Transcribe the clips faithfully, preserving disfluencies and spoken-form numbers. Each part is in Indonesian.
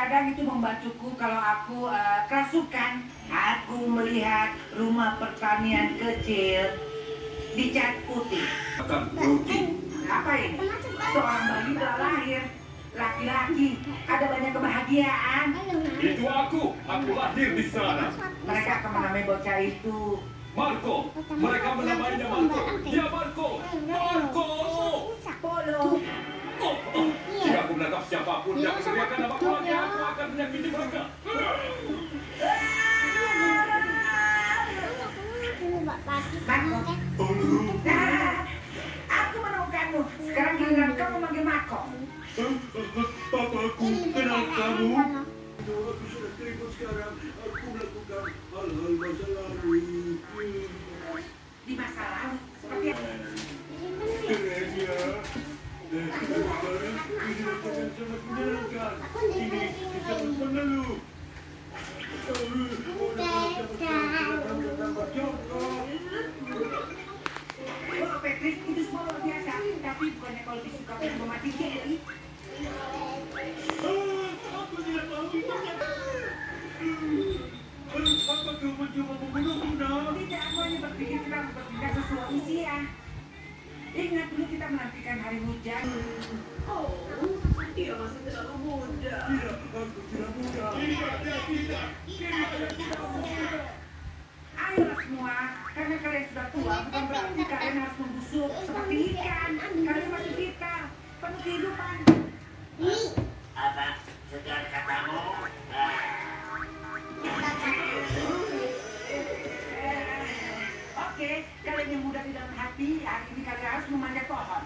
kadang-kadang itu membantuku kalau aku uh, kerasukan. Aku melihat rumah pertanian kecil dicat putih. Apa ini? Seorang bayi telah lahir. Laki-laki, ada banyak kebahagiaan. Itu aku, aku lahir di sana. Mereka akan menamai bocah itu Marco. Mereka menamainya Marco. Ya Marco, Marco. Polo. Oh, oh. Jika aku menangkap siapapun yang meneriakan nama lagi, aku akan menyakiti mereka. Marco. Nah, aku menemukanmu. Sekarang giliran kamu memanggil Marco. Papaku, kenal kamu? Aku sudah terima sekarang. Aku melakukan hal-hal masa lalu. Di masa lalu? Seperti apa? Keren ya. Sekarang ini akan sangat menyenangkan. Ini sangat mengeluh. Oh, Patrick, itu semua luar biasa. Tapi bukannya kau lebih suka film mati Jerry? Aku tidak mau. Apa kau mencoba membunuhku, nak? Tidak, aku hanya berpikir kita berpindah sesuai usia. Ingat dulu kita menantikan hari hujan. Oh, dia masih terlalu muda. Tidak, aku tidak muda. Tidak, tidak, tidak. Tidak, tidak muda. Ayolah semua, karena kalian sudah tua, bukan berarti kalian harus membusuk seperti ikan. Kalian masih vital, penuh kehidupan. Apa? Sekian katamu? Oke, kalian yang muda di dalam hati, hari ini kalian harus memanjat pohon.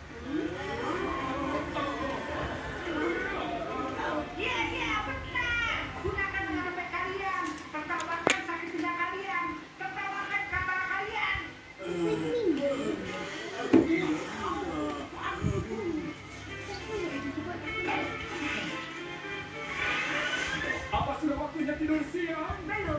Iya, iya, benar. Gunakan mengambil kalian. Tertawakan sakit tidak kalian. Tertawakan kepala kalian. Apa sudah waktunya tidur